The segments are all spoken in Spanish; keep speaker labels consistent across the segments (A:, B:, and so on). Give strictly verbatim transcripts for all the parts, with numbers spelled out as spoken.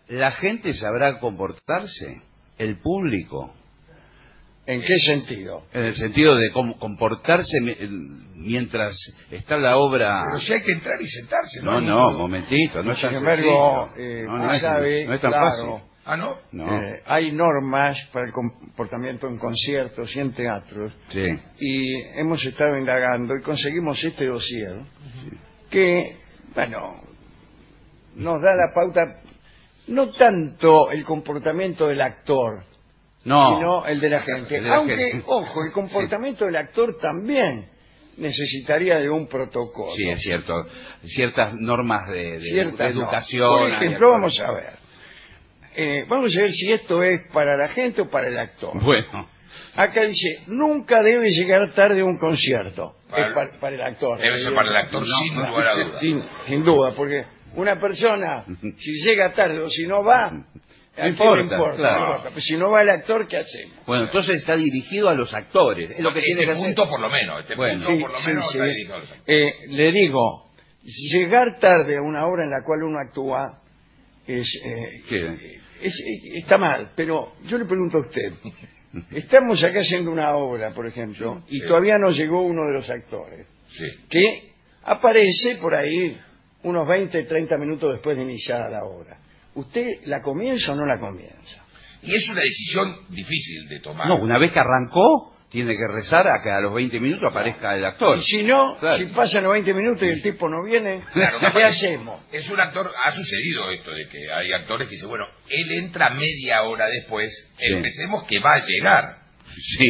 A: ¿La gente sabrá comportarse? ¿El público?
B: ¿En qué sentido?
A: En el sentido de cómo comportarse mientras está la obra...
C: Pero si hay que entrar y sentarse,
A: ¿no? No, no, momentito, no es tan
B: Sin embargo,
A: sencillo.
B: eh,
A: no, no, es,
B: sabe,
A: no es tan
B: claro,
A: fácil.
C: ¿Ah, no?
A: No.
B: Eh, hay normas para el comportamiento en conciertos y en teatros.
A: Sí.
B: Y hemos estado indagando y conseguimos este dossier que, bueno, nos da la pauta, no tanto el comportamiento del actor,
A: No.
B: sino el de la gente.
A: El de la
B: Aunque,
A: gente.
B: ojo, el comportamiento sí. del actor también necesitaría de un protocolo.
A: Sí, es cierto. Ciertas normas de, de,
B: Ciertas
A: de educación.
B: normas. Por ejemplo, vamos a ver. Eh, vamos a ver si esto es para la gente o para el actor.
A: Bueno.
B: Acá dice, nunca debe llegar tarde a un concierto.
C: Para,
B: es para, para el actor.
C: Debe ser para el actor, no, sin
B: no,
C: lugar a duda.
B: Sin, sin duda, porque una persona, si llega tarde o si no va,
A: No
B: ¿a
A: importa,
B: quién le importa?
A: claro.
B: No importa. Pero si no va el actor, ¿qué hacemos?
A: Bueno, entonces está dirigido a los actores. Es lo que
C: este
A: tiene que
C: punto
A: hacer.
C: por lo menos, este
A: Bueno.
C: punto
B: Sí,
C: por lo
B: sí,
C: menos
B: sí.
C: está dedicado a los actores.
B: Eh, le digo, llegar tarde a una obra en la cual uno actúa es, eh,
A: ¿Qué?
B: es, es- está mal, pero yo le pregunto a usted, estamos acá haciendo una obra, por ejemplo, y
C: Sí.
B: todavía no llegó uno de los actores,
C: Sí.
B: que aparece por ahí unos veinte, treinta minutos después de iniciar la obra. ¿Usted la comienza o no la comienza?
C: Y es una decisión difícil de tomar.
A: No, una vez que arrancó, tiene que rezar a que a los veinte minutos aparezca el actor.
B: Y si no,
A: Claro.
B: si pasan los veinte minutos y el tipo no viene,
C: Claro,
B: ¿qué
C: capaz-
B: hacemos?
C: Es un actor, ha sucedido esto de que hay actores que dicen, bueno, él entra media hora después,
A: Sí.
C: empecemos que va a llegar.
A: Sí.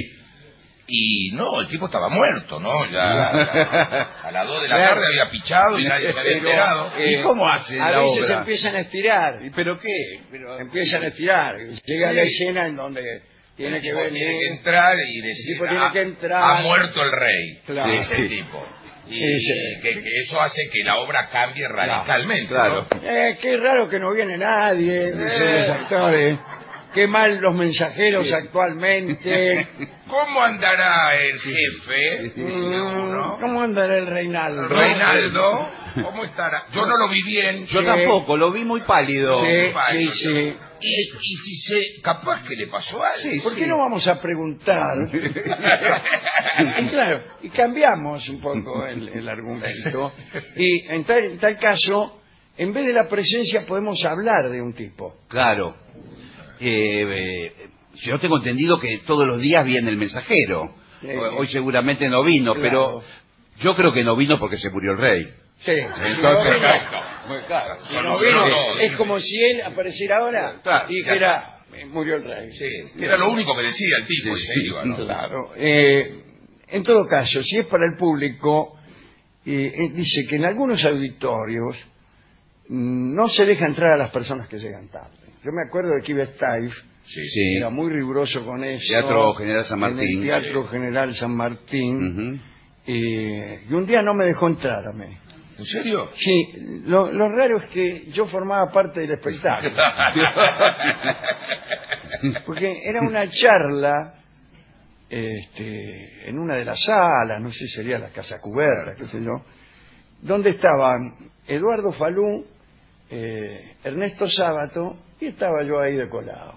C: Y no, el tipo estaba muerto, ¿no? Ya a, a las dos de la
B: Claro.
C: tarde había pichado y nadie se había
B: Pero,
C: enterado.
B: eh,
A: ¿Y cómo hace
B: A
A: la
B: veces
A: obra?
B: empiezan a estirar,
A: ¿Pero qué? Pero...
B: empiezan a estirar. Llega
C: Sí.
B: la escena en donde tiene
C: El
B: que
C: tipo
B: venir.
C: tiene que entrar y decir,
B: tipo tiene
C: "Ah,
B: que entrar".
C: ha muerto el rey.
B: Claro.
C: Sí, ese
A: Sí.
C: tipo. Y
B: Sí, sí.
C: Que, que eso hace que la obra cambie radicalmente.
A: Claro.
C: ¿no?
B: Eh, qué raro que no viene nadie, dicen
C: Eh.
B: los actores. Qué mal los mensajeros
A: Sí.
B: actualmente.
C: ¿Cómo andará el jefe?
B: Mm,
C: Dice uno.
B: ¿Cómo andará el Reinaldo?
C: Reinaldo, ¿cómo estará? Yo no lo vi bien.
A: Yo
B: Sí.
A: tampoco, lo vi muy pálido.
B: Sí, sí,
C: Vale,
B: sí.
C: Y, y si se... capaz que le pasó algo.
A: Sí,
B: ¿Por qué
A: sí.
B: no vamos a preguntar? Y claro, y cambiamos un poco el, el argumento. Y en tal, en tal caso, en vez de la presencia podemos hablar de un tipo.
A: Claro. Eh, eh, yo tengo entendido que todos los días viene el mensajero.
B: Sí.
A: Hoy seguramente no vino,
B: Claro.
A: pero yo creo que no vino porque se murió el rey.
B: Sí.
A: Entonces,
B: Si no vino-
C: Perfecto.
A: Muy claro.
B: si no
C: Solucionó
B: vino,
C: todo.
B: es como si él apareciera ahora
A: Claro,
B: y dijera, "Eh, murió el rey".
C: Sí, que era lo único que decía el tipo
A: Sí,
C: y se
A: sí.
C: iba, ¿no?
B: Claro. Eh, en todo caso, si es para el público, eh, eh, dice que en algunos auditorios mm, no se deja entrar a las personas que llegan tarde. Yo me acuerdo de Kivet Taif,
C: Sí,
A: Sí.
B: era muy riguroso con eso.
A: Teatro General San
B: En
A: Martín.
B: el Teatro General San Martín.
A: Ujú.
B: eh, y un día no me dejó entrar a mí.
C: ¿En serio?
B: Sí, lo, lo raro es que yo formaba parte del espectáculo. Porque era una charla este, en una de las salas, no sé si sería la Casa Cuberta, qué sé yo, donde estaban Eduardo Falú, eh, Ernesto Sábato, y estaba yo ahí de colado.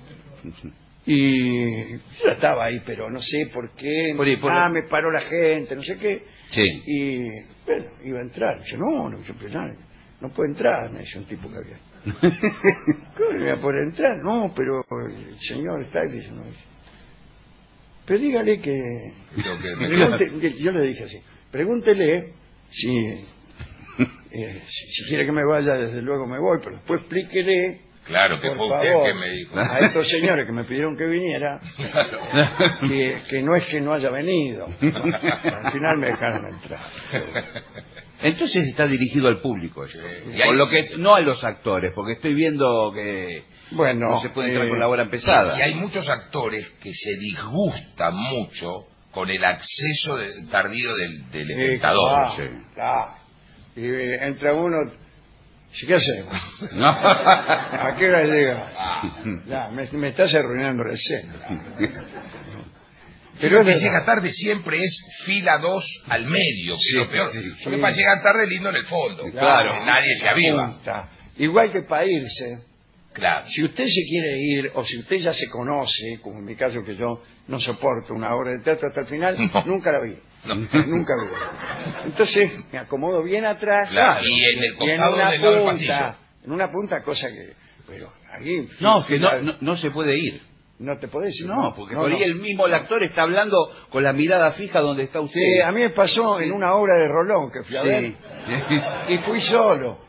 B: Y yo estaba ahí, pero no sé por qué,
A: Por ahí, por
B: ah,
A: ahí.
B: me paró la gente, no sé qué.
A: Sí.
B: Y bueno, iba a entrar. Dice, no, no, yo, pero ya no puede entrar, me dice un tipo que había. ¿Cómo no voy a poder entrar? No, pero el señor está ahí, dice, no. Pero dígale que...
C: Lo que me-
B: pregunte- yo le dije así, pregúntele si, eh, si, si quiere que me vaya, desde luego me voy, pero después explíquele,
C: Claro, que
B: por
C: fue usted
B: favor,
C: que me dijo.
B: a estos señores que me pidieron que viniera, que, que no es que no haya venido. Al final me dejaron entrar.
A: Entonces está dirigido al público esto.
C: Sí. Y hay-
A: Por lo que no a los actores, porque estoy viendo que
B: Bueno,
A: no se puede entrar
B: eh,
A: con la hora empezada.
C: Y hay muchos actores que se disgustan mucho con el acceso de- tardío del, del
B: sí,
C: espectador.
B: claro,
A: sí.
B: claro. Y eh, entra uno, ¿sí, ¿qué hacemos?
A: No.
B: ¿A qué hora llega?
C: Ah.
B: Ya, me, me estás arruinando la escena.
C: Pero
B: Pero
C: el que
B: es
C: llega
B: verdad.
C: tarde siempre es fila dos al medio, que
A: Sí,
C: es lo peor.
A: sí,
C: Porque
B: sí.
C: para llegar tarde lindo en el fondo.
A: Claro.
C: Que nadie se aviva.
B: Punta. Igual que para irse,
C: Claro.
B: Si usted se quiere ir, o si usted ya se conoce, como en mi caso que yo no soporto una obra de teatro hasta el final,
C: No.
B: nunca la vi.
C: No.
B: Nunca vi. Entonces me acomodo bien atrás.
C: Claro, y en el costado
B: una
C: del lado del
B: punta,
C: pasillo.
B: en una punta, cosa que... Pero ahí...
A: No, que no,
B: final,
A: no, no se puede ir.
B: no te podés ir.
A: No, porque
B: no,
A: por ahí
B: no.
A: el mismo el actor está hablando con la mirada fija donde está usted.
B: Sí, a mí me pasó en una obra de Rolón que fui a ver,
A: Sí.
B: y fui solo.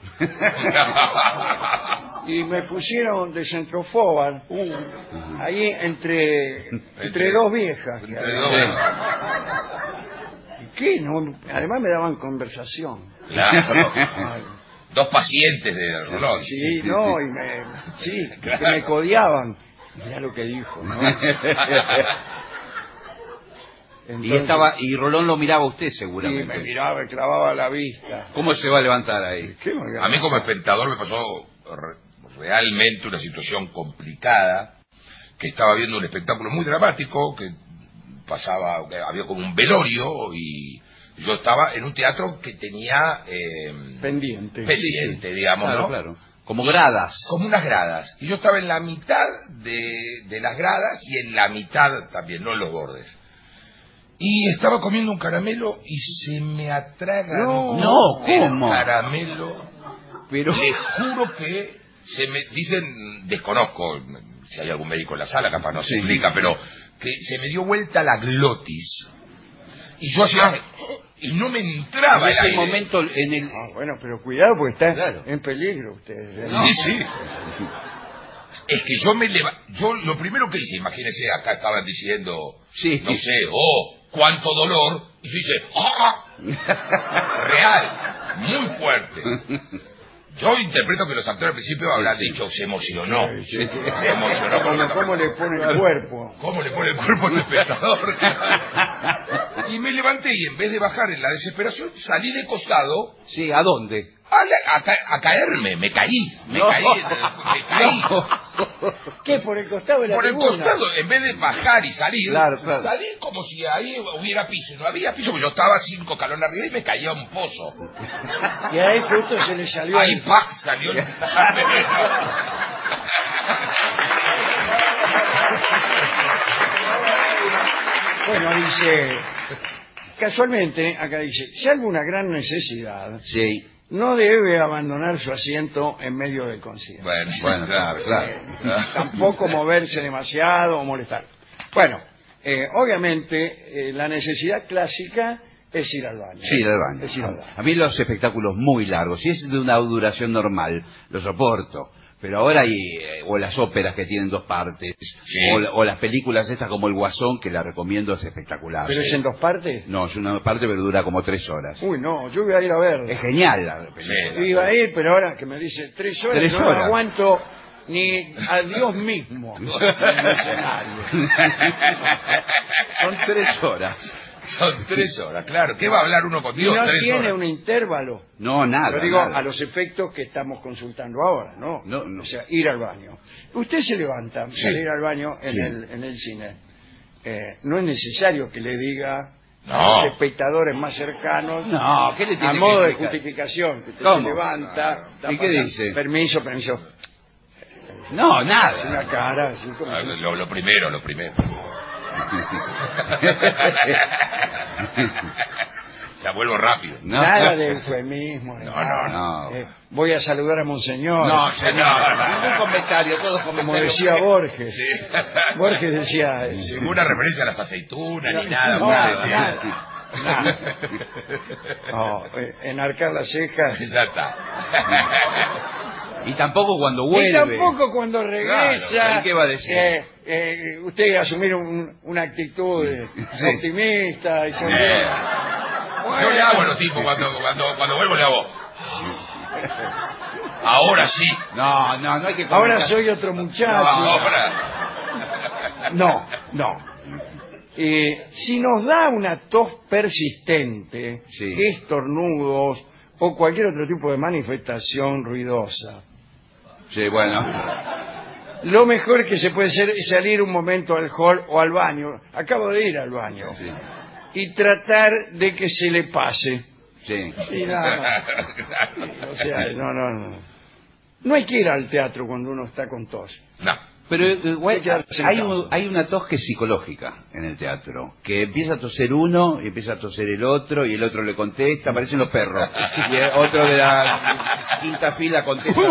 B: Y me pusieron de centrofóbar ahí entre, entre,
C: Entre-
B: dos viejas. que
C: Entre
B: había.
C: dos.
B: ¿Y qué? No, además me daban conversación.
C: Claro.
B: Ay,
C: Dos pacientes de Rolón.
B: sí, no, y me, sí, que me codiaban. Mirá lo que dijo, ¿no?
A: Y
B: Entonces,
A: estaba y Rolón lo miraba a usted
B: y
A: seguramente.
B: me miraba y clavaba la vista.
A: ¿Cómo se va a levantar ahí?
B: ¿Qué me-
C: A mí como espectador me pasó re- realmente una situación complicada, que estaba viendo un espectáculo muy dramático, que pasaba, que había como un velorio, y yo estaba en un teatro que tenía eh,
B: pendiente.
C: pendiente, digamos,
A: Claro,
C: ¿no?
A: claro. Como gradas.
C: Como unas gradas. Y yo estaba en la mitad de, de las gradas y en la mitad también, no en los bordes. Y estaba comiendo un caramelo y se me atraga
B: No,
A: no,
C: el
A: ¿cómo?
C: caramelo.
A: Pero
C: Le juro que se me dicen, desconozco si hay algún médico en la sala, capaz no se
A: Sí.
C: explica, pero que se me dio vuelta la glotis. Y yo hacía, y no me entraba
A: en
C: el
A: ese
C: aire.
A: momento en el
B: Ah, bueno, pero cuidado porque está
A: Claro.
B: en peligro usted. ¿eh?
C: Sí, sí. Es que yo me leva... yo lo primero que hice, imagínese, acá estaban diciendo,
A: Sí.
C: no sé, oh, cuánto dolor, y yo hice, ¡ah! Real, muy fuerte. Yo interpreto que los actores al principio habrán dicho, se emocionó,
B: Sí, sí.
C: se emocionó. con
B: ¿Cómo,
C: lo-
B: cómo le pone el cuerpo?
C: ¿Cómo le pone el cuerpo al espectador? Y me levanté y en vez de bajar en la desesperación, salí de costado
A: Sí, ¿a dónde?
C: a, la- a ca- a caerme, me caí, me
A: No.
C: caí, me caí.
B: ¿Qué? ¿Por el costado de la
C: Por el
B: tribuna?
C: costado, en vez de bajar y salir,
A: Claro, claro.
C: salí como si ahí hubiera piso. Y no había piso, porque yo estaba cinco escalones arriba y me caía a un pozo.
B: Y ahí justo se le salió...
C: Ahí,
B: el-
C: ¡pac! Salió el...
B: Bueno, dice... Casualmente, acá dice, si hay alguna gran necesidad,
A: Sí.
B: no debe abandonar su asiento en medio del concierto.
C: Bueno,
A: Bueno, claro, claro.
B: Tampoco moverse demasiado o molestar. Bueno, eh, obviamente eh, la necesidad clásica es ir al baño.
A: Sí, ir al baño.
B: Es ir al baño.
A: A mí los espectáculos muy largos, si es de una duración normal, lo soporto. Pero ahora hay, eh, o las óperas que tienen dos partes,
C: Sí.
A: o, la- o las películas estas como El Guasón, que la recomiendo, es espectacular.
B: ¿Pero es en dos partes?
A: No, es una parte, pero dura como tres horas.
B: Uy, no, yo voy a ir a verla.
A: Es genial la película.
C: Sí.
B: Iba a ir, pero ahora que me dice tres horas,
A: Tres
B: no
A: horas.
B: aguanto ni a Dios mismo. en el escenario.
A: Son tres horas.
C: Son tres horas, claro. ¿Qué va a hablar uno con
B: Y
C: Dios?
B: no
C: tres
B: tiene
C: horas.
B: un intervalo.
A: No, nada.
B: Yo digo
A: nada.
B: a los efectos que estamos consultando ahora, ¿no?
A: No, no.
B: O sea, ir al baño. Usted se levanta
C: Sí.
B: para ir al baño en,
A: Sí.
B: el, en el cine. Eh, no es necesario que le diga
C: No.
B: a los espectadores más cercanos,
A: No, ¿qué le tiene
B: a
A: que
B: modo de
A: explicar?
B: justificación, que usted
A: ¿Cómo?
B: se levanta, está
A: ¿Y qué
B: pasando-
A: dice?
B: Permiso, permiso.
A: No,
B: Hace una
A: nada.
B: cara, así como...
C: Ah, Lo, lo primero, lo primero. Ya vuelvo rápido.
A: No.
B: Nada de eufemismo. ni
C: No,
B: nada.
A: no, no.
B: Eh, voy a saludar a Monseñor.
C: No, señor.
A: Ningún comentario, todos
B: Como
A: comentarios.
B: decía Borges.
C: Sí.
B: Borges decía... eh,
C: Ninguna referencia a las aceitunas ni nada.
B: No,
C: por
B: nada,
C: el estilo.
B: nada. Nada. No, eh, enarcar las cejas.
C: Ya está.
A: Y tampoco cuando
B: Y
A: vuelve.
B: tampoco cuando regresa.
A: Claro, ¿y qué va a decir?
B: eh, eh, usted asumir un- una actitud eh,
A: Sí.
B: optimista y sonreír.
C: Yo le hago a los tipos cuando, cuando, cuando vuelvo le hago. Ahora sí.
A: No, no, no hay que
B: Ahora
A: comentar.
B: soy otro muchacho.
C: Ahora.
B: No, no. Eh, si nos da una tos persistente,
A: Sí.
B: estornudos o cualquier otro tipo de manifestación ruidosa,
A: Sí, bueno.
B: lo mejor que se puede hacer es salir un momento al hall o al baño. Acabo de ir al baño.
A: Sí.
B: Y tratar de que se le pase.
A: Sí.
B: Y nada más. O sea, no, no, no. No hay que ir al teatro cuando uno está con tos.
C: No.
A: Pero igual,
B: Hay que quedar
A: hay,
B: sentado.
A: un- hay una tos que es psicológica en el teatro, que empieza a toser uno y empieza a toser el otro y el otro le contesta, parecen los perros, y el otro de la quinta fila contesta.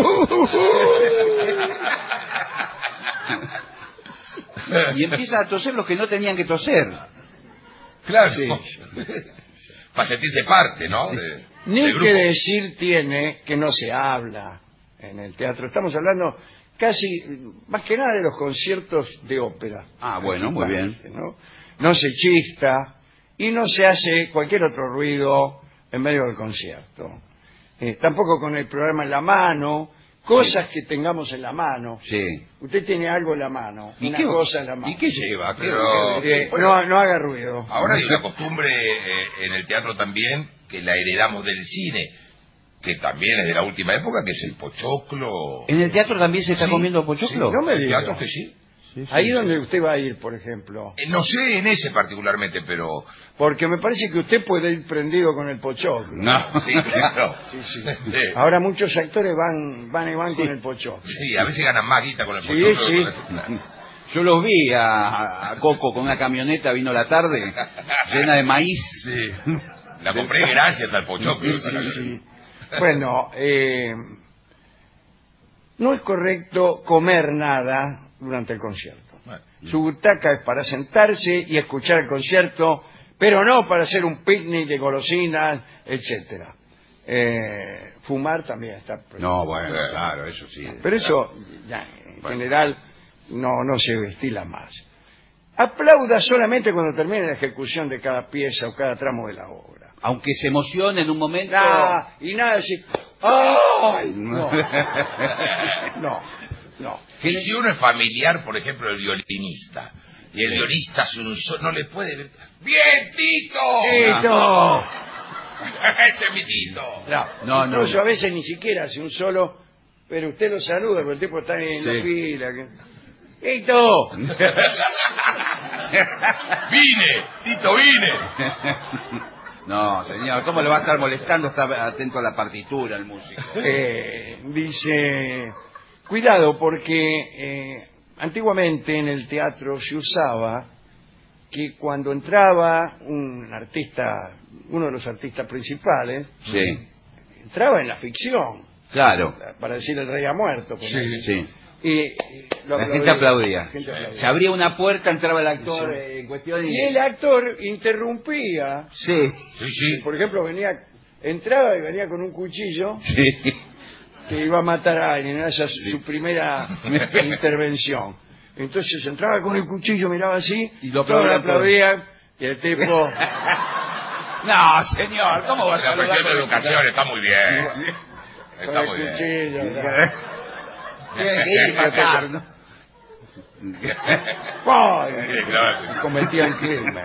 A: Y empieza a toser los que no tenían que toser.
C: Claro.
B: Sí.
C: Para sentirse parte, ¿no? De-
B: Ni
C: del
B: que
C: grupo.
B: decir tiene que no se habla en el teatro. Estamos hablando casi, más que nada, de los conciertos de ópera.
A: Ah, bueno, muy bien.
B: ¿No? No se chista y no se hace cualquier otro ruido en medio del concierto. Eh, tampoco con el programa en la mano, cosas que tengamos en la mano.
A: Sí.
B: Usted tiene algo en la mano,
A: ¿Y
B: una
A: qué-
B: cosa en la mano.
A: ¿Y qué lleva? ¿Qué-
C: Pero-
A: qué-
B: Eh,
C: Bueno.
B: no, no haga ruido.
C: Ahora hay una costumbre eh, en el teatro también que la heredamos del cine, que también es de la última época, que es el pochoclo.
A: ¿En el teatro también se está
C: Sí,
A: comiendo
C: sí,
A: pochoclo?
B: no me
C: el
B: diga.
C: teatro que sí.
A: Sí, sí.
B: Ahí donde usted va a ir, por ejemplo.
C: Eh, No sé en ese particularmente, pero...
B: Porque me parece que usted puede ir prendido con el pochoclo.
A: No.
C: Sí, claro.
B: Sí, sí.
C: Sí.
B: Ahora muchos actores van, van y van con el pochoclo.
C: Sí, a veces ganan más guita con el
B: Sí,
C: pochoclo.
B: sí.
C: que con el-
A: Yo los vi a, a Coco con una camioneta, vino la tarde, llena de maíz.
C: Sí. La compré gracias al pochoclo.
B: Sí, sí, sí. Bueno, eh, no es correcto comer nada durante el concierto.
C: Bueno,
B: Su butaca es para sentarse y escuchar el concierto, pero no para hacer un picnic de golosinas, etcétera. Eh, fumar también está prohibido.
A: No, bueno, claro, eso sí.
B: Pero eso, ya, en general, no, no se estila más. Aplauda solamente cuando termine la ejecución de cada pieza o cada tramo de la obra.
A: Aunque se emocione en un momento...
B: Nada, y nada así. ¡Ay! No, no, no.
C: Y si uno es familiar, por ejemplo, el violinista, y el violista hace un sol, no le puede ver. ¡Bien, Tito!
B: ¡Tito!
C: Ese es mi Tito.
B: No,
A: No, no,
B: incluso
A: no.
B: a veces ni siquiera hace un solo, pero usted lo saluda, porque el tipo está en la
A: Sí.
B: fila. que- ¡Tito!
C: ¡Vine! ¡Tito, vine!
A: No, señor, ¿cómo le va a estar molestando? Está atento a la partitura, el músico.
B: Eh, dice, cuidado porque eh, antiguamente en el teatro se usaba que cuando entraba un artista, uno de los artistas principales,
A: Sí,
B: entraba en la ficción,
A: claro.
B: para decir el rey ha muerto. por ejemplo.
A: Sí.
B: Y, y lo
A: La gente aplaudía.
B: la gente aplaudía.
A: Se abría una puerta, entraba el actor eh, en cuestión y...
B: Y el actor interrumpía.
A: Sí,
C: Sí, sí.
B: Por ejemplo, venía, entraba y venía con un cuchillo
A: sí.
B: que iba a matar a alguien, esa es su primera intervención. Entonces entraba con el cuchillo, miraba así,
A: Y lo
B: todos le
A: aplaudían
B: aplaudían, y el tipo...
A: No, señor, ¿cómo va a
C: La
A: saludar
C: presión de
A: con-
C: educación está muy bien.
B: con
C: Está
B: el
C: muy bien.
B: cuchillo, ¿verdad?
A: Tiene que ir y matar, ¿no?
B: ¡Ay!
C: Sí, claro.
B: Cometían crimen.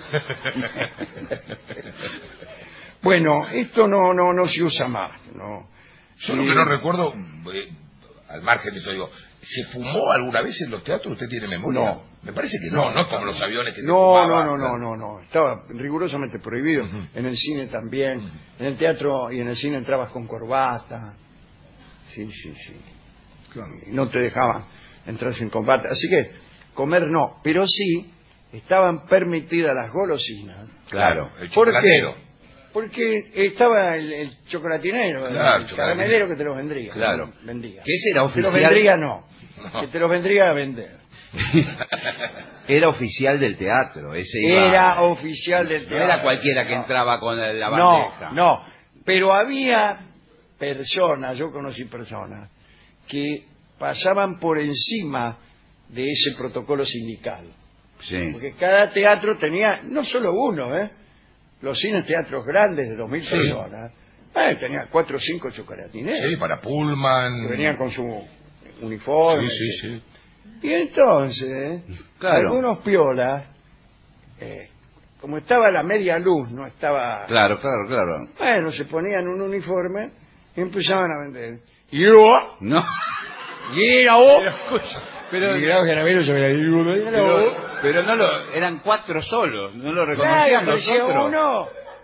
B: Bueno, esto no no no se usa más, ¿no?
C: Yo lo que no recuerdo, eh, al margen de eso, digo, ¿se fumó alguna vez en los teatros? ¿Usted tiene memoria?
B: No.
C: Me parece que no, no, es como los aviones que se
B: No,
C: fumaban.
B: no, no, no, no, no. Estaba rigurosamente prohibido.
C: Ujú.
B: En el cine también. En el teatro y en el cine entrabas con corbata. Sí, sí, sí. Y no te dejaban entrar sin combate. Así que comer no, pero sí estaban permitidas las golosinas.
A: Claro.
C: El
B: ¿Por
C: chocolatero.
B: qué? Porque estaba el, el chocolatinero,
C: Claro,
B: el
C: el
B: caramelero que te los vendría.
A: Claro.
B: Vendía.
A: Que ese era
B: Que te los
A: oficial.
B: vendría no.
C: No.
B: Que te los vendría a vender.
A: Era oficial del teatro, ese iba...
B: Era oficial del
A: No
B: teatro.
A: era cualquiera que
B: No.
A: entraba con la la
B: No,
A: bandeja.
B: no. Pero había personas, yo conocí personas, que pasaban por encima de ese protocolo sindical.
A: Sí.
B: Porque cada teatro tenía, no solo uno, ¿eh? Los cines teatros grandes de dos mil
C: Sí.
B: personas, eh, tenían cuatro o cinco chocolatineros.
C: Sí, para Pullman.
B: Que venían con su uniforme.
C: Sí, sí, sí.
B: Y entonces,
A: Claro.
B: algunos piolas, eh, como estaba la media luz, no estaba...
A: Claro, claro, claro.
B: Bueno, se ponían un uniforme y empezaban a vender. Y yo,
A: No.
B: y era vos.
A: Pero,
B: Y era Caramelo, yo era
A: pero, pero no lo... Eran cuatro solos, no lo reconocían
B: Claro, aparecía
A: nosotros.
B: uno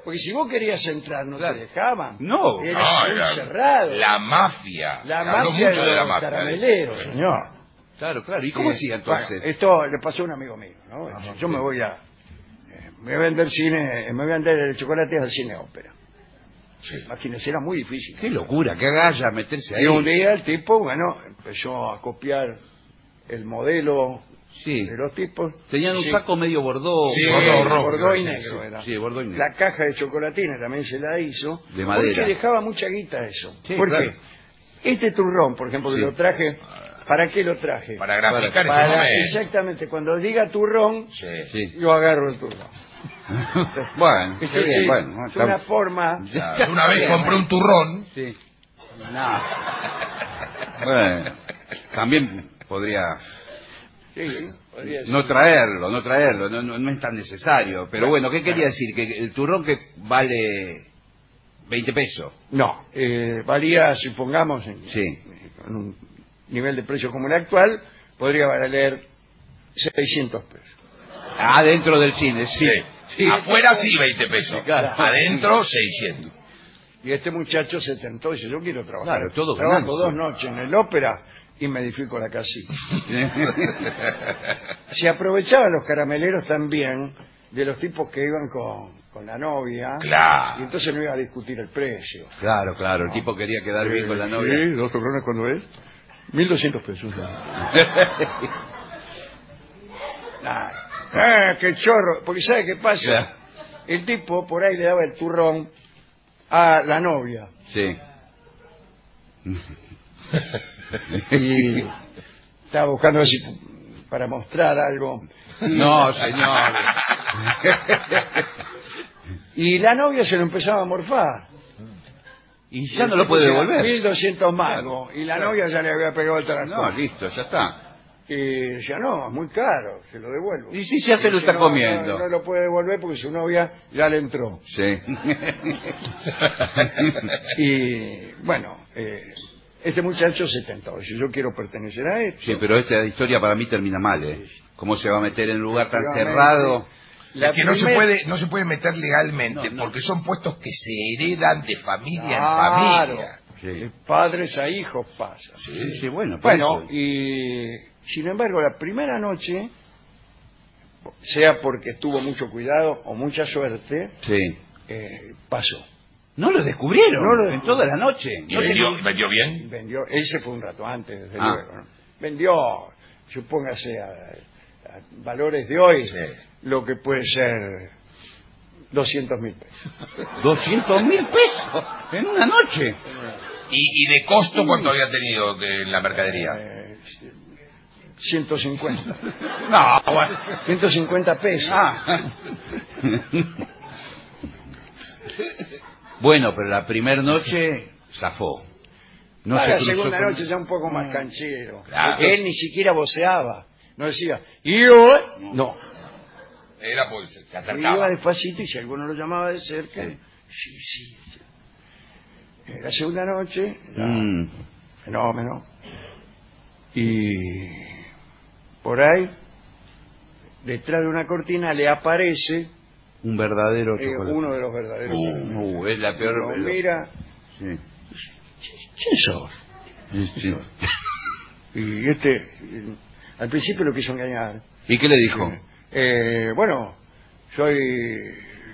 B: Porque si vos querías entrar, no te dejaban.
A: No.
B: Era
C: No,
B: muy
C: era
B: cerrado.
C: la mafia.
B: La
C: Se habló
B: mafia
C: mucho
B: de
C: de la
B: los
C: mafia.
B: carameleros, señor.
A: Claro, claro. ¿Y cómo
B: Eh,
A: hacía entonces?
B: bueno, esto le pasó a un amigo mío, ¿no?
A: Ajá,
B: Yo
A: sí.
B: me voy a... eh, me voy a vender cine, me voy a vender el chocolate al cine ópera.
C: Sí.
B: Imagínense, era muy difícil.
A: Qué locura, qué agalla meterse ahí.
B: Y un día el tipo, bueno, empezó a copiar el modelo
A: Sí.
B: de los tipos.
A: Tenían un
B: Sí.
A: saco medio bordó.
C: Sí,
B: Sí,
C: bordó rojo,
B: bordó y
C: sí,
B: negro
C: sí.
B: era.
A: Sí, bordó y negro.
B: La caja de chocolatines también se la hizo.
A: De madera.
B: Porque dejaba mucha guita eso.
A: Sí,
B: ¿Por
A: claro.
B: qué? Este turrón, por ejemplo, que
A: Sí.
B: lo traje, ¿para qué lo traje?
C: Para graficar
B: Para-
C: este momento.
B: exactamente, cuando diga turrón,
C: Sí.
A: Sí.
B: yo agarro el turrón.
A: Bueno,
B: Es
A: qué bien,
B: decir,
A: bueno.
B: es
A: está-
B: una forma...
C: Claro, una vez compré un turrón.
A: Sí. No. Bueno, también podría
B: Sí, podría ser.
A: no traerlo, no traerlo, no, no, no es tan necesario. Pero bueno, ¿qué quería decir? Que el turrón que vale veinte pesos.
B: No, eh, valía, supongamos, en,
A: Sí.
B: en un nivel de precio como el actual, podría valer seiscientos pesos.
A: Ah, dentro del cine, sí.
C: Sí.
A: Sí.
C: Afuera sí, veinte pesos.
A: Claro.
C: Adentro, seiscientos.
B: Y este muchacho se tentó y dice, yo quiero trabajar.
A: Claro, todo
B: Trabajo
A: ganancia.
B: dos noches en el ópera y me edifico la casita. Se aprovechaban los carameleros también de los tipos que iban con, con la novia. Y
C: Claro.
B: entonces no iba a discutir el precio.
A: Claro, claro, el tipo quería quedar bien con la
B: Sí,
A: novia.
B: dos turrones cuando es. Mil doscientos pesos. Ay, ah, qué chorro. Porque ¿sabe qué pasa?
A: Claro.
B: El tipo por ahí le daba el turrón a la novia.
A: Sí.
B: Y estaba buscando ver si para mostrar algo.
A: No, señor.
B: Y la novia se lo empezaba a morfar.
A: Y ya no lo puede devolver.
B: mil doscientos mangos. Y la novia ya le había pegado el
A: No,
B: transporte.
A: listo, ya está.
B: Y decía, no, es muy caro, se lo devuelvo.
A: Y sí, ya se lo
B: Dice,
A: está
B: "No,
A: comiendo".
B: No, no lo puede devolver porque su novia ya le entró.
A: Sí.
B: Y bueno, eh, este muchacho se tentó. Dice, yo quiero pertenecer a esto.
A: Sí, pero esta historia para mí termina mal, ¿eh? ¿Cómo se va a meter en un lugar tan
B: Efectivamente.
A: cerrado?
B: La
C: Es que no se
B: primer-
C: puede no se puede meter legalmente
A: No, no.
C: porque son puestos que se heredan de familia
B: Claro.
C: en familia.
A: Sí.
B: De padres a hijos pasa.
A: Sí, sí, bueno. por
B: Bueno,
A: eso.
B: y sin embargo, la primera noche, sea porque tuvo mucho cuidado o mucha suerte,
A: Sí.
B: eh, pasó.
A: No lo descubrieron.
B: No lo
A: en toda la noche.
C: ¿Y
A: No
C: vendió,
A: tenía-
C: vendió bien?
B: Vendió, ese fue un rato antes, desde
A: Ah.
B: luego. ¿no? Vendió, supóngase, a, a valores de hoy,
C: Sí.
B: lo que puede ser doscientos mil pesos.
A: doscientos mil pesos en una noche.
C: ¿Y, y de costo cuánto había tenido de- en la mercadería?
B: Eh, ciento cincuenta.
A: No, bueno.
B: ciento cincuenta pesos.
A: Ah. Bueno, pero la primera noche zafó. No
B: Ah,
A: se
B: la
A: cruzó
B: segunda
A: con-
B: noche ya un poco más canchero.
C: Claro.
B: Porque él ni siquiera voceaba. No decía, y yo, no.
C: Era pues, se
B: Iba
C: acercaba.
B: despacito y si alguno lo llamaba de cerca,
A: Sí.
B: sí, sí. sí. Eh, La segunda noche, ya,
A: Mm.
B: fenómeno. Y por ahí, detrás de una cortina, le aparece
A: Un verdadero
B: eh,
A: chocolate.
B: uno de los verdaderos.
A: Uh, es la peor.
B: Lo mira,
A: Sí.
B: ¿quién sos?
A: Sí, sí.
B: Y este, eh, al principio lo quiso engañar.
A: ¿Y qué le dijo?
B: Eh, bueno, soy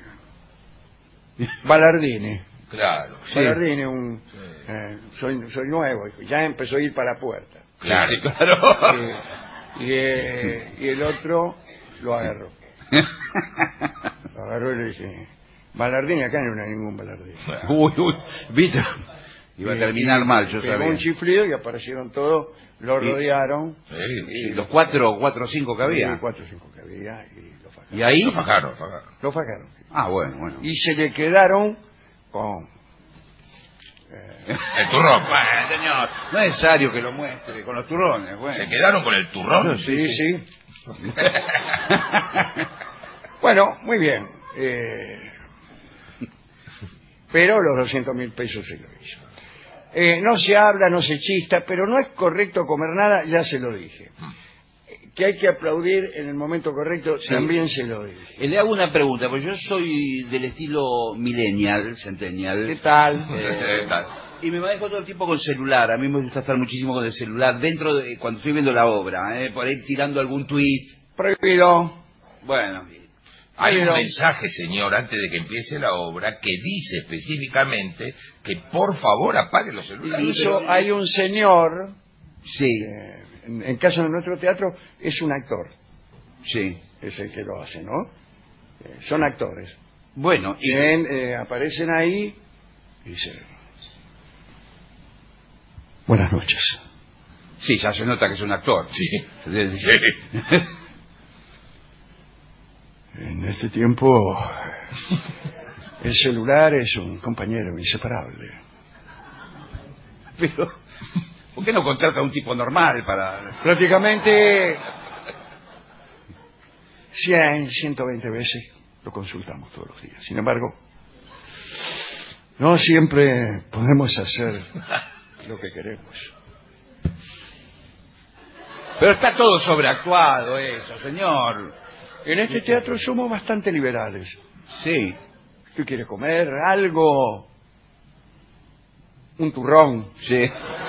B: Ballardini.
C: Claro.
A: Sí.
B: Ballardini, un, eh, soy, soy nuevo. Hijo. Ya empezó a ir para la puerta.
C: Claro.
A: Sí, claro.
B: Eh, y, eh, y el otro lo agarró. Lo agarró y le dice, Ballardini, acá no hay ningún Ballardini.
A: Uy, uy, viste. Iba a
B: Y-
A: terminar
B: y
A: mal, yo
B: pegó
A: sabía.
B: un chiflido y aparecieron todos, lo
A: Y-
B: rodearon.
C: Sí.
A: Sí, los cuatro, cuatro o cinco que había.
B: Y cuatro o cinco que había y lo fajaron.
A: ¿Y ahí?
C: Lo fajaron, lo fajaron.
B: Lo fajaron.
A: Ah, bueno, bueno.
B: Y se le quedaron con...
C: El turrón.
A: Bueno, señor, no es necesario que lo muestre con los turrones, bueno.
C: ¿Se quedaron con el turrón?
B: Sí, sí. Bueno, muy bien. Eh, pero los doscientos mil pesos se lo hizo. Eh, no se habla, no se chista, pero no es correcto comer nada, ya se lo dije. Eh, que hay que aplaudir en el momento correcto,
A: Sí.
B: también se lo dije.
A: Eh, Le hago una pregunta, porque yo soy del estilo millennial, centennial.
B: ¿Qué tal?
C: Eh, tal.
A: Y me manejo todo el tiempo con celular. A mí me gusta estar muchísimo con el celular dentro de cuando estoy viendo la obra, ¿eh? Por ahí tirando algún tuit.
B: Prohibido.
A: Bueno,
C: Hay un
B: Pero-
C: mensaje, señor, antes de que empiece la obra, que dice específicamente que por favor apague los celulares.
B: Incluso hay un señor,
A: sí,
B: eh, en, en caso de nuestro teatro, es un actor,
A: sí.
B: es el que lo hace, ¿no? Eh, son actores.
A: Bueno, y
B: Bien, eh, aparecen ahí y dicen, buenas noches.
A: sí, ya se nota que es un actor.
C: Sí.
A: Sí.
B: En este tiempo, el celular es un compañero inseparable.
A: Pero, ¿por qué no contrata a un tipo normal para...?
B: Prácticamente cien, ciento veinte veces lo consultamos todos los días. Sin embargo, no siempre podemos hacer lo que queremos.
A: Pero está todo sobreactuado eso, señor.
B: En este teatro somos bastante liberales.
A: Sí,
B: ¿Qué quiere comer? ¿Algo? Un turrón.
A: sí.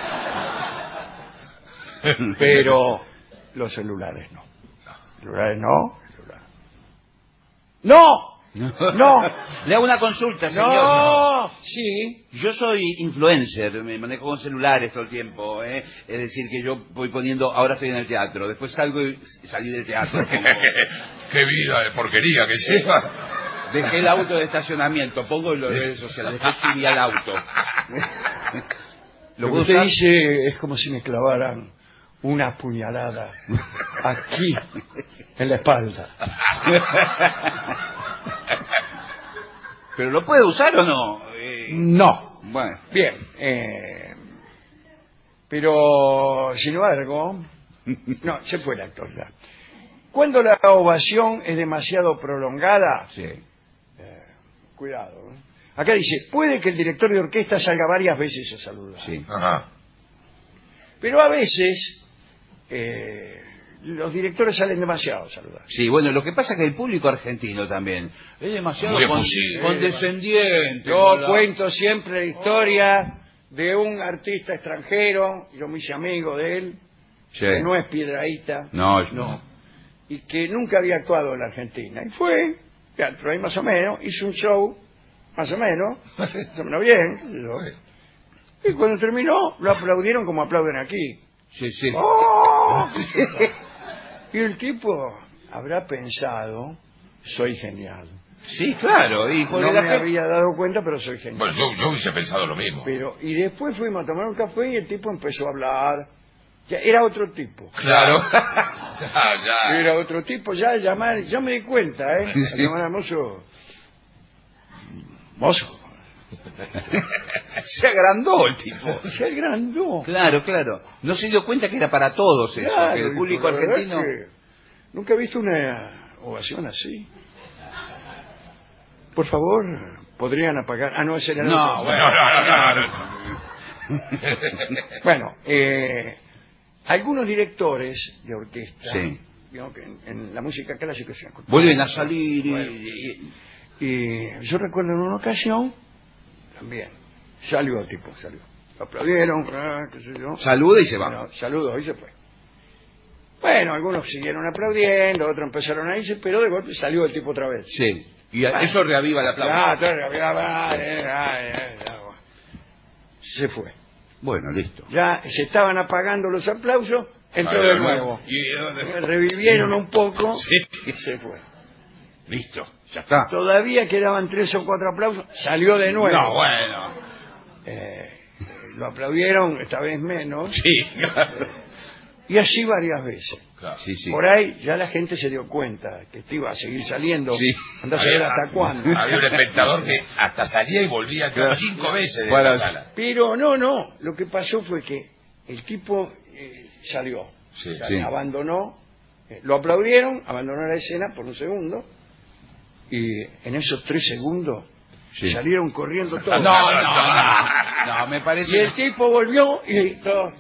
B: Pero los celulares no. Celulares no. celulares. ¡No! ¡No!
A: Le hago una consulta, señor.
B: ¡No! Sí.
A: Yo soy influencer, me manejo con celulares todo el tiempo, ¿eh? Es decir, que yo voy poniendo, ahora estoy en el teatro, después salgo y salí del teatro. Pongo,
C: Qué vida de porquería que lleva.
A: dejé el auto de estacionamiento, pongo en las redes sociales, después subí al auto.
B: Lo que
A: puedo
B: usted
A: usar?
B: dice es como si me clavaran una puñalada aquí, en la espalda.
A: ¿Pero lo puede usar o no? Eh,
B: No.
A: bueno,
B: Bien. Eh, pero, sin embargo, no, se fue la actor ya. Cuando la ovación es demasiado prolongada,
A: sí.
B: cuidado. ¿eh? Acá dice, puede que el director de orquesta salga varias veces a saludar.
A: Sí.
C: Ajá.
B: Pero a veces eh, los directores salen demasiado a saludar.
A: Sí, bueno, lo que pasa es que el público argentino también es demasiado
C: Muy
A: con-
C: efusivo.
A: condescendiente.
B: Yo
A: con la-
B: cuento siempre la historia de un artista extranjero, yo me hice amigo de él,
A: Sí.
B: que no es Piedrahíta,
A: No,
B: no, y que nunca había actuado en la Argentina. Y fue, teatro ahí más o menos, hizo un show, más o menos, más o menos bien, qué sé yo. Y cuando terminó, lo aplaudieron como aplauden aquí.
A: Sí, sí.
B: ¡Oh! Y el tipo habrá pensado, soy genial.
A: Sí, claro. Y porque
B: No
A: la
B: me
A: gente-
B: había dado cuenta, pero soy genial.
C: Bueno, yo, yo hubiese pensado lo mismo.
B: Pero, y después fuimos a tomar un café y el tipo empezó a hablar. Ya, era otro tipo.
C: Claro. Ah, ya.
B: Era otro tipo, ya llamar, yo me di cuenta, ¿eh?
A: Sí.
B: Llamar al mozo. Mozo.
A: Se agrandó el tipo.
B: Se agrandó.
A: Claro, claro. No se dio cuenta que era para todos eso,
B: Claro,
A: que el
B: dijo,
A: público
B: la verdad
A: argentino...
B: es que nunca he visto una ovación así. Por favor, podrían apagar. Ah, no, ese era el
A: No,
B: otro.
A: bueno.
C: No, no, no, no.
B: Bueno, eh, algunos directores de orquesta,
A: Sí.
B: digamos que en, en la música clásica se acostumbra.
A: Vuelven a salir y...
B: Bueno.
A: y-
B: Y yo recuerdo en una ocasión, también, salió el tipo, salió. Lo aplaudieron, ah, qué sé yo.
A: Saluda y se va.
B: Bueno, saludos, y se fue. Bueno, algunos siguieron aplaudiendo, otros empezaron a irse, pero de golpe salió el tipo otra vez.
A: Sí. Y a- eso reaviva el aplauso.
B: Ah, claro, ah, ah, ah, ah, ah. Se fue.
A: Bueno, listo.
B: Ya se estaban apagando los aplausos, entró
C: Ah,
B: de
C: de
B: nuevo.
C: nuevo.
B: Revivieron un poco
A: Sí.
B: y se fue.
A: Listo. Ya está.
B: Todavía quedaban tres o cuatro aplausos, salió de nuevo.
A: No, bueno.
B: Eh, lo aplaudieron, esta vez menos,
A: Sí, claro.
B: y así varias veces.
C: Claro.
A: Sí, sí.
B: Por ahí ya la gente se dio cuenta que esto iba a seguir saliendo.
A: Sí.
B: Andá a saber hasta cuándo.
C: Había un espectador que hasta salía y volvía cada cinco veces de
A: Para-
C: la sala.
B: Pero no, no. Lo que pasó fue que el tipo eh, salió,
C: Sí.
B: sal-
A: Sí.
B: abandonó, eh, lo aplaudieron, abandonó la escena por un segundo, y en esos tres segundos
A: Sí.
B: salieron corriendo todos.
A: No, no, no. No, me
B: Y
A: parece...
B: el tipo volvió y todos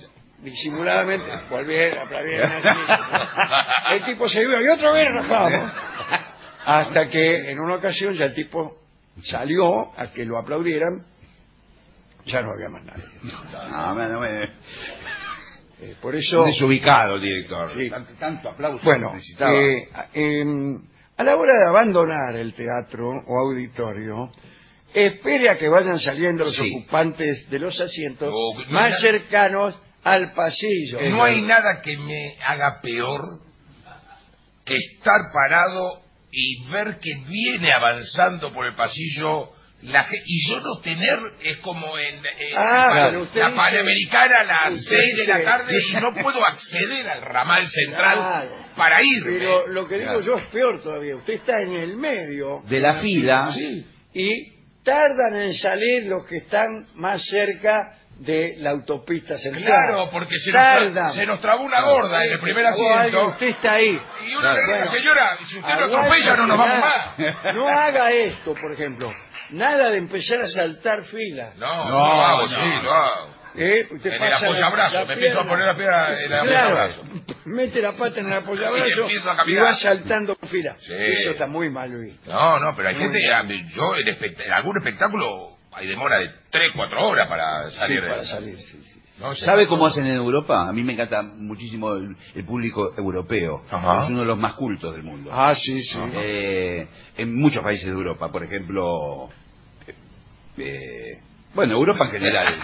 B: disimuladamente, volvieron, aplaudieron así. El tipo se iba y otra vez rajamos. Hasta que en una ocasión ya el tipo salió a que lo aplaudieran, ya no había más nadie.
A: No, no, no,
B: Eh, por eso...
A: desubicado el director.
B: Sí.
A: Tanto, tanto aplauso
B: Bueno,
A: necesitaba.
B: eh, em, a la hora de abandonar el teatro o auditorio, espere a que vayan saliendo los
A: Sí.
B: ocupantes de los asientos
C: No, no
B: más
C: hay
B: cercanos al pasillo.
C: No hay nada que me haga peor que estar parado y ver que viene avanzando por el pasillo la ge- y yo no tener, es como en, en
B: Ah,
C: la,
B: pero usted
C: la
B: dice-
C: Panamericana a las
B: usted
C: seis de la
B: dice-
C: tarde y no puedo acceder al ramal central
B: Claro.
C: para irme.
B: Pero lo que digo
A: Claro.
B: yo es peor todavía. Usted está en el medio
A: De la fila.
C: Sí.
B: y tardan en salir los que están más cerca de la autopista central.
C: Claro, porque se nos, tra-
B: Tardan.
C: se nos trabó una gorda en el primer
B: O alguien,
C: asiento.
B: usted está ahí.
C: Y uno
A: Claro.
C: le dice,
B: Bueno.
C: señora, si usted lo
B: Aguántese,
C: atropella no nos vamos
B: nada.
C: más.
B: No haga esto, por ejemplo. Nada de empezar a saltar filas.
C: No, no,
A: No,
C: lo hago,
A: no,
C: sí,
A: no.
C: lo hago.
B: ¿Eh? Usted
C: En el
B: pasa la-
C: apoyabrazo,
B: la
C: me empiezo a
B: pierna.
C: poner la pierna en el
B: Claro,
C: apoyabrazo.
B: mete la pata en el
C: Y
B: apoyabrazo
C: empiezo a
B: y,
C: caminar.
B: va saltando fila.
C: Sí.
B: Eso está muy mal visto.
C: No, no, pero hay
B: Muy
C: gente,
B: bien.
C: a mí, yo en, espect- en algún espectáculo hay demora de tres, cuatro horas para salir
B: Sí,
C: de
B: para salir, sí, sí.
C: No sé.
A: ¿Sabe cómo hacen en Europa? A mí me encanta muchísimo el, el público europeo.
C: Ajá.
A: Es uno de los más cultos del mundo.
B: Ah, sí, sí.
A: Eh, en muchos países de Europa, por ejemplo, eh, eh, bueno, Europa en general.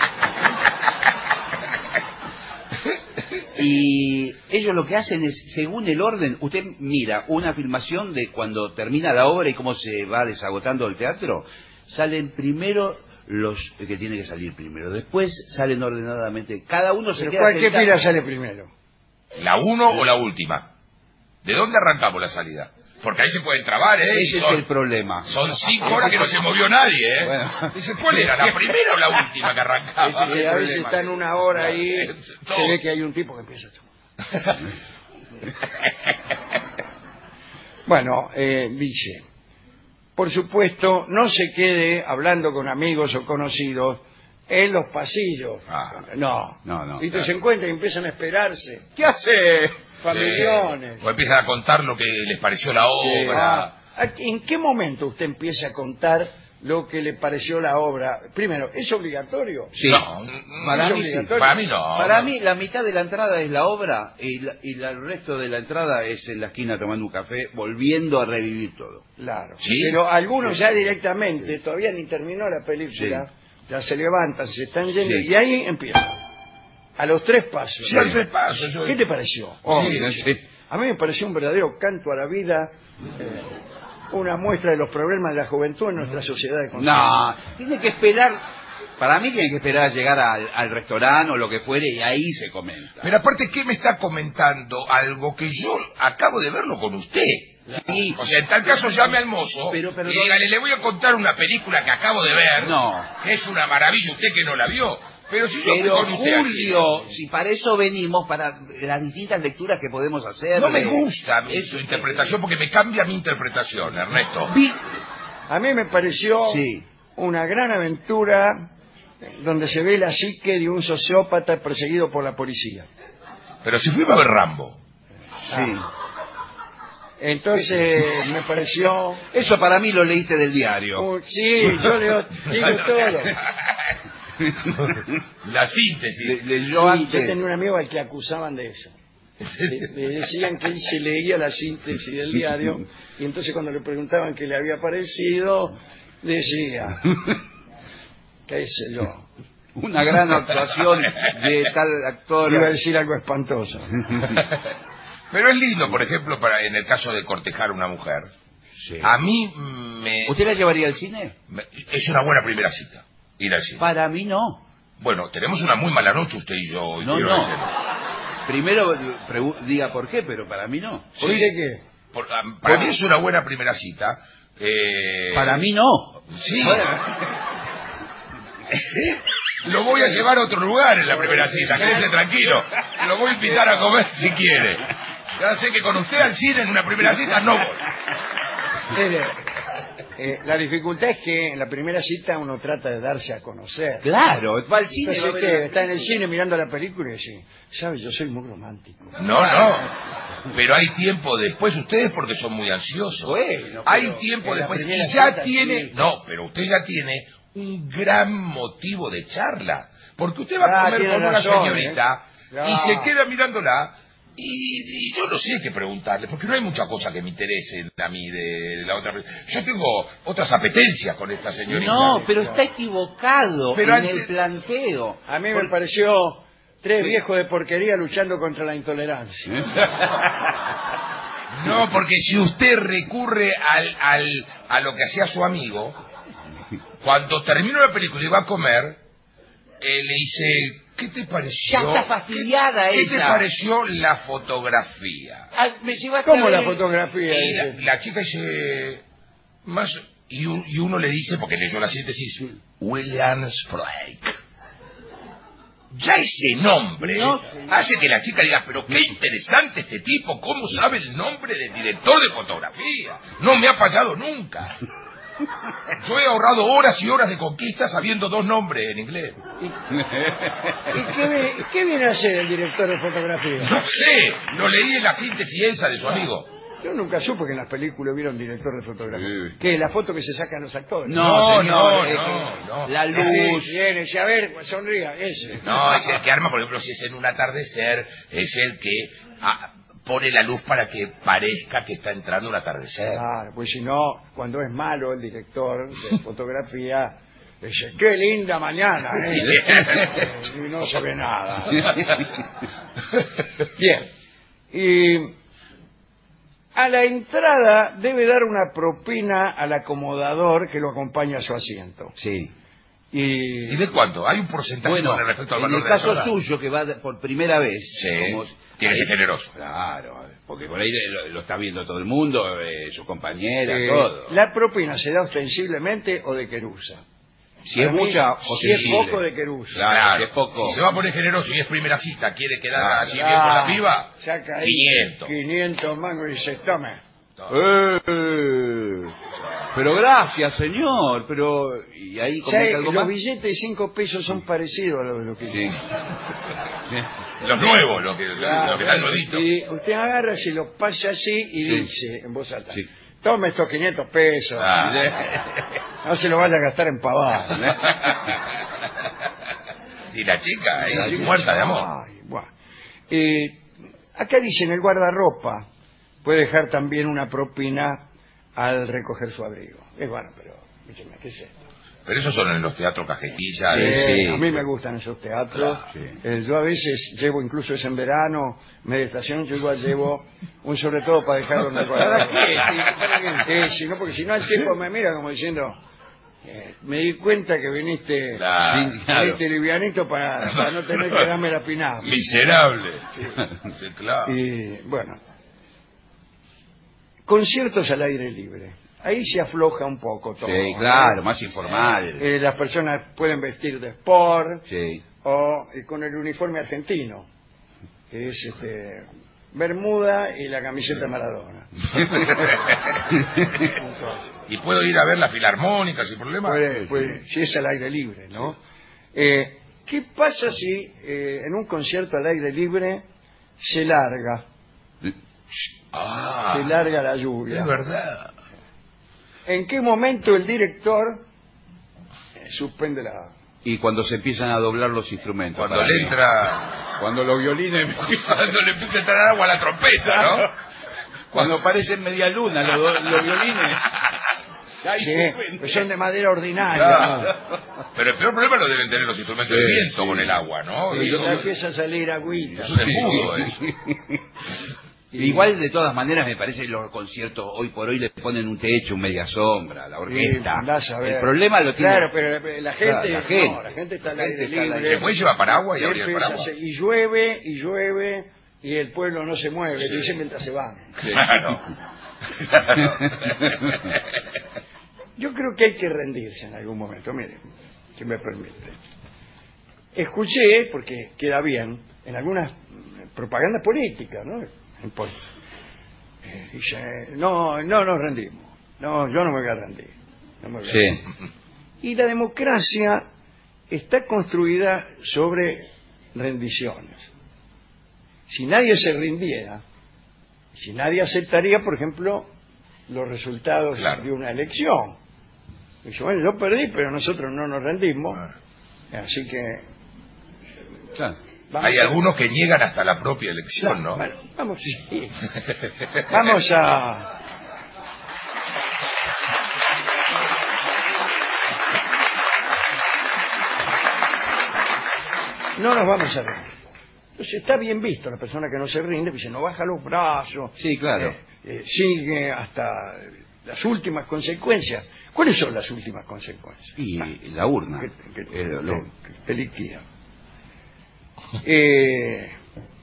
A: Y ellos lo que hacen es, según el orden, usted mira una filmación de cuando termina la obra y cómo se va desagotando el teatro, salen primero los que tienen que salir primero, después salen ordenadamente, cada uno se
B: Pero
A: queda
B: ¿cuál, ¿qué
A: sentado.
B: fila sale primero?
C: ¿La uno o la última? ¿De dónde arrancamos la salida? Porque ahí se pueden trabar, ¿eh?
A: Ese es
C: son,
A: el problema.
C: son cinco horas que no se movió nadie, ¿eh?
A: Bueno.
C: Dice, ¿cuál era? ¿La primera o la última que arrancaba?
B: Ese es el a veces
C: problema.
B: están una hora ahí,
C: Todo.
B: se ve que hay un tipo que empieza a tomar. Bueno, eh, dice, por supuesto, no se quede hablando con amigos o conocidos en los pasillos.
C: Ah.
B: No,
A: No, no,
B: Y te
A: claro.
B: se encuentran y empiezan a esperarse.
A: ¿Qué hace?
B: Familiones.
C: Sí. O empiezan a contar lo que les pareció la obra.
B: Ah, ¿en qué momento usted empieza a contar lo que le pareció la obra? Primero, ¿es obligatorio?
A: Sí.
C: No,
A: Para
B: ¿Es
A: mí sí.
B: obligatorio?
C: Para mí no.
A: Para
C: no.
A: mí la mitad de la entrada es la obra y, la- y la- el resto de la entrada es en la esquina tomando un café, volviendo a revivir todo.
B: Claro.
C: Sí.
B: Pero algunos ya directamente, todavía ni terminó la película, ya se levantan, se están yendo
A: Sí.
B: y ahí empieza. A los tres pasos.
C: Sí, al tres pasos, yo-
B: ¿Qué te pareció?
A: Sí,
B: Oh,
A: no sé.
B: A mí me pareció un verdadero canto a la vida, eh, una muestra de los problemas de la juventud en nuestra sociedad de consumo.
A: No, tiene que esperar, para mí tiene que esperar a llegar al, al restaurante o lo que fuere y ahí se comenta.
C: Pero aparte, ¿qué me está comentando? Algo que yo acabo de verlo con usted.
A: Sí.
C: O sea, en tal caso llame al mozo
A: Pero- pero
C: y
A: no-
C: dígale, le voy a contar una película que acabo de ver,
A: No.
C: que es una maravilla, usted que no la vio. Pero si yo fui
A: Pero
C: con usted al
A: Julio,
C: cine.
A: si para eso venimos, para las distintas lecturas que podemos hacer.
C: No me
A: de-
C: gusta mi-
A: Es-
C: su interpretación porque me cambia mi interpretación, Ernesto.
A: Vi-
B: A mí me pareció
A: Sí.
B: una gran aventura eh, donde se ve la psique de un sociópata perseguido por la policía.
C: Pero si fuimos a ver Rambo.
A: Sí.
B: Entonces me pareció...
A: Eso para mí lo leíste del diario.
B: un- sí, yo leo, digo todo.
C: La síntesis.
A: Le- leyó
B: Sí, yo
A: antes.
B: tenía un amigo al que acusaban de eso. Le, le decían que él se leía la síntesis del diario y entonces cuando le preguntaban qué le había parecido, decía, qué sé yo,
A: Una gran actuación de tal actor.
B: iba a decir algo espantoso.
C: Pero es lindo, por ejemplo, para en el caso de cortejar a una mujer.
A: Sí.
C: A mí me,
A: ¿Usted la llevaría al cine?
C: me- es una buena primera cita, ir al cine.
A: Para mí no.
C: Bueno, tenemos una muy mala noche usted y yo hoy.
A: No,
C: quiero
A: no.
C: decirlo.
A: Primero pregu- diga por qué, pero para mí no.
C: Sí.
B: ¿Oye qué?
C: Por- ah, para mí es una buena primera cita. Eh,
A: Para mí no.
C: Sí. Lo voy a llevar a otro lugar en la primera cita, quédese tranquilo. Lo voy a invitar a comer si quiere. Ya sé que con usted al cine en una primera cita no voy.
B: Mire, Eh, la dificultad es que en la primera cita uno trata de darse a conocer.
A: Claro, va al cine.
B: Entonces,
A: va a ver
B: ¿qué?
A: la
B: Está en el
A: película.
B: cine mirando la película y dice, ¿sabes? Yo soy muy romántico.
C: No, no. Pero hay tiempo después, ustedes porque son muy ansiosos.
A: Bueno,
C: hay
A: pero
C: tiempo
B: en la
C: después
B: primera
C: y ya
B: cita,
C: tiene...
B: sí.
C: No, pero usted ya tiene un gran motivo de charla. Porque usted va
B: Ah,
C: a comer
B: tiene
C: con una
B: razón,
C: señorita
B: ¿eh?
C: y
B: Ah.
C: se queda mirándola y, y yo no sé qué preguntarle, porque no hay mucha cosa que me interese a mí de la otra. Yo tengo otras apetencias con esta señorita.
A: No, pero está equivocado
C: Pero
A: en
C: hay-
A: el planteo.
B: A mí me pareció tres viejos de porquería luchando contra la intolerancia.
C: No, porque si usted recurre al, al, a lo que hacía su amigo, cuando terminó la película y va a comer, eh, le dice, ¿qué te pareció?
A: Ya está fastidiada
C: ¿Qué, ¿Qué te
A: ella.
C: pareció la fotografía?
A: Ah, me llevaste
B: ¿Cómo
A: a
B: la
A: ver-
B: fotografía?
C: Y la,
B: Dice.
C: la chica dice, más, y, un- y uno le dice, porque leyó la síntesis, William Sprague. Ya ese nombre
A: No,
C: hace que la chica diga, pero qué interesante este tipo, ¿cómo sabe el nombre del director de fotografía? No me ha fallado nunca. Yo he ahorrado horas y horas de conquista sabiendo dos nombres en inglés.
B: ¿Y qué, vi- qué viene a hacer el director de fotografía?
C: No sé, lo leí en la síntesis esa de su amigo.
B: Yo nunca supe que en las películas hubiera un director de fotografía.
A: Sí.
B: ¿Qué? ¿La foto que se sacan los actores?
A: No,
C: No,
A: señor,
C: no,
A: es
C: no,
A: que
C: no.
A: la
B: Sí,
A: luz.
B: viene, dice, a ver, sonría, ese.
C: No, es el que arma, por ejemplo, si es en un atardecer, es el que ah, pone la luz para que parezca que está entrando un atardecer.
B: Claro, pues si no, cuando es malo el director de fotografía, dice, qué linda mañana, ¿eh? Y no se ve nada. Bien. Y a la entrada debe dar una propina al acomodador que lo acompaña a su asiento.
A: Sí.
B: Y
C: ¿Y de cuánto? ¿Hay un porcentaje
A: Bueno,
C: con respecto al
A: en
C: valor
A: el
C: de la
A: caso
C: entrada?
A: suyo, que va de- por primera vez,
C: Sí,
A: como-
C: tiene que ser
A: ahí-
C: generoso.
A: Claro, porque por ahí lo, lo está viendo todo el mundo, eh, su compañera,
B: eh,
A: todo.
B: ¿la propina se da ostensiblemente o de querusa?
A: Si es
B: Para mí,
A: mucha,
B: si es
A: ostensible.
B: poco de querusa.
A: Claro, si es poco.
C: Si se va a poner generoso y es primera cita, quiere quedar
A: Claro.
C: así bien con la piba,
B: Saca ahí
C: quinientos.
B: quinientos mangos y dice, tome.
A: Eh, pero gracias, señor, pero... ¿Y ahí
B: O sea,
A: comenta algo
B: los
A: más?
B: billetes de cinco pesos son parecidos a los de los que...
A: Sí. Sí.
C: Los nuevos, lo que,
B: Claro,
C: lo que están nuevitos.
B: y usted agarra, se los pasa así y
A: Sí.
B: dice en voz alta,
A: Sí.
B: tome estos quinientos pesos,
C: Ah.
B: no se lo vaya a gastar en pavadas.
C: Y la chica, ahí, muerta de amor.
B: Ay, buah. Eh, acá dicen el guardarropa puede dejar también una propina al recoger su abrigo. Es bueno, pero escúcheme, ¿qué es esto?
C: Pero esos son en los teatros cajetilla.
A: Sí,
C: eh,
A: sí.
B: A mí me gustan esos teatros.
A: Claro, sí.
B: Eh, yo a veces llevo, incluso es en verano, media estación, yo igual llevo un sobre todo para dejarlo en el guardarropa.
A: ¿Para qué? Sí, ¿para qué?
B: Eh, si no, porque si no el tiempo me mira como diciendo, eh, me di cuenta que viniste,
C: Claro.
A: Sí, claro.
B: viniste livianito para, para no tener que darme la pinada.
C: Miserable. Sí, claro.
B: Y bueno, conciertos al aire libre. Ahí se afloja un poco todo.
A: Sí,
B: ¿no?
A: claro, más informal.
B: Eh, las personas pueden vestir de sport
A: Sí.
B: o eh, con el uniforme argentino, que es este, bermuda y la camiseta Maradona. Entonces,
C: Y puedo ir a ver la filarmónica sin problema.
B: puede- puede- si es al aire libre, ¿no? Eh, ¿Qué pasa si eh, en un concierto al aire libre se larga,
C: Ah,
B: se larga la lluvia?
C: es verdad.
B: ¿En qué momento el director eh, suspende la...
A: Y cuando se empiezan a doblar los instrumentos.
C: Cuando
A: para
C: le
A: mí.
C: entra...
A: Cuando los violines...
C: Cuando le empieza a entrar agua a la trompeta, ¿no?
A: Cuando parecen media luna los, do- los violines. Ahí
B: Sí,
A: suspende.
B: pues son de madera ordinaria.
C: Claro.
B: ¿no?
C: Pero el peor problema lo deben tener los instrumentos de
A: Sí,
C: viento
A: sí.
C: con el agua, ¿no?
B: Y
C: Eso-
B: ya empieza a salir agüita.
C: Es un embudo eso.
A: Igual, de todas maneras, me parece que los conciertos hoy por hoy le ponen un techo, un media sombra, la orquesta.
B: Sí, andás a ver.
A: El problema lo tiene...
B: Claro, pero la gente,
A: Claro, la gente.
B: no, la gente está al
A: La gente
B: aire
A: está al
B: libre.
A: aire.
C: ¿Se puede llevar paraguas y
B: Y
C: abrir el
B: empieza a
C: paraguas?
B: hacer- y llueve, y llueve, y el pueblo no se mueve,
C: Sí.
B: dicen mientras se van.
C: Claro.
B: Yo creo que hay que rendirse en algún momento, mire, si me permite. Escuché, porque queda bien, en algunas propagandas políticas, ¿no? En pol- eh, dice, no, no nos rendimos, no, yo no me voy a rendir. No me
A: Sí.
B: Y la democracia está construida sobre rendiciones. Si nadie se rindiera, si nadie aceptaría, por ejemplo, los resultados
C: Claro.
B: de una elección. Dice, bueno, yo perdí, pero nosotros no nos rendimos.
C: Ah.
B: Así que...
A: Claro.
B: vamos
C: Hay
B: a-
C: algunos que niegan hasta la propia elección, ¿no?
B: Bueno, vamos, sí. Vamos a... No nos vamos a rendir. Entonces está bien visto la persona que no se rinde, dice, no baja los brazos,
A: Sí, claro.
B: eh, eh, sigue hasta las últimas consecuencias. ¿Cuáles son las últimas consecuencias?
A: Y la urna.
B: Que, que-
A: Eh, lo-
B: que te liquida. Eh,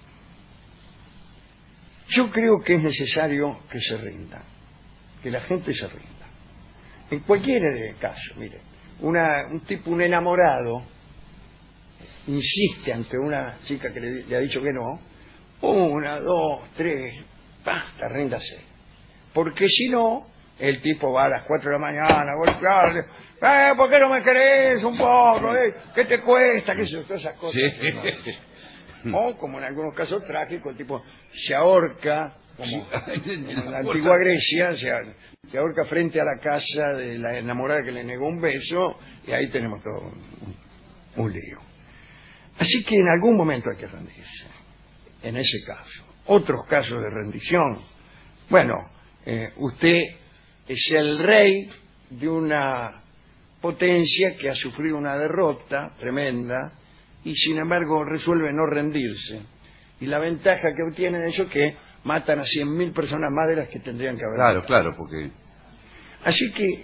B: yo creo que es necesario que se rinda, que la gente se rinda. En cualquier caso, mire, una, un tipo, un enamorado, insiste ante una chica que le, le ha dicho que no, una, dos, tres, basta, ríndase. Porque si no, el tipo va a las cuatro de la mañana a golpearle, eh, ¿por qué no me querés un poco? Eh? ¿Qué te cuesta? ¿Qué sé yo? Todas esas cosas.
A: Sí.
B: O, como en algunos casos trágicos, el tipo se ahorca, como, como en la antigua Grecia, se, se ahorca frente a la casa de la enamorada que le negó un beso, y ahí tenemos todo un, un lío. Así que en algún momento hay que rendirse, en ese caso. Otros casos de rendición, bueno, eh, usted es el rey de una potencia que ha sufrido una derrota tremenda y sin embargo resuelve no rendirse. Y la ventaja que obtiene de eso es que matan a cien mil personas más de las que tendrían que haber
A: Claro,
B: matado.
A: claro, porque...
B: Así que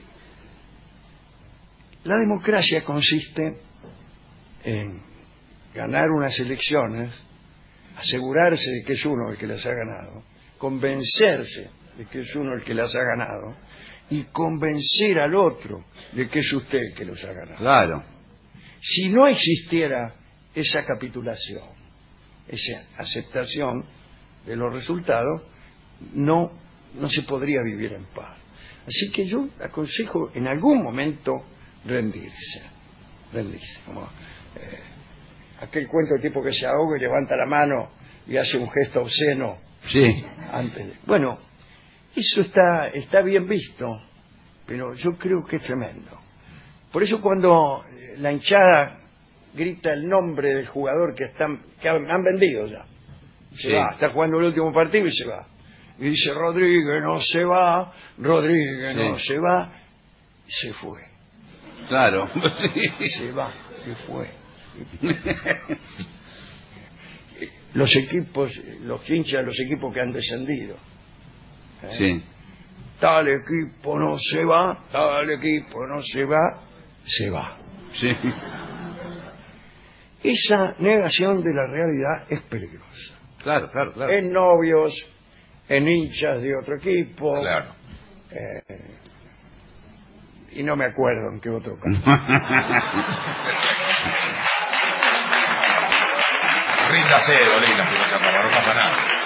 B: la democracia consiste en ganar unas elecciones, asegurarse de que es uno el que las ha ganado, convencerse de que es uno el que las ha ganado y convencer al otro de que es usted el que los ha ganado.
A: Claro.
B: Si no existiera esa capitulación, esa aceptación de los resultados, no, no se podría vivir en paz. Así que yo aconsejo en algún momento rendirse, rendirse. Como, eh, aquel cuento del tipo que se ahoga y levanta la mano y hace un gesto obsceno
A: Sí.
B: antes de... Bueno, eso está, está bien visto, pero yo creo que es tremendo. Por eso cuando eh, la hinchada grita el nombre del jugador que están que han, han vendido ya, se
A: Sí.
B: va, está jugando el último partido y se va. Y dice, Rodríguez no se va, Rodríguez no
A: Sí.
B: se va, se fue.
A: Claro. Sí.
B: Se va, se fue. Los equipos, los hinchas de los equipos que han descendido. ¿eh?
A: Sí.
B: Tal equipo no se va, tal equipo no se va, se va.
A: Sí.
B: Esa negación de la realidad es peligrosa.
A: Claro, claro, claro.
B: En novios, en hinchas de otro equipo,
C: Claro.
B: eh, y no me acuerdo en qué otro caso.
C: Ríndase, Dolina, si no pasa nada.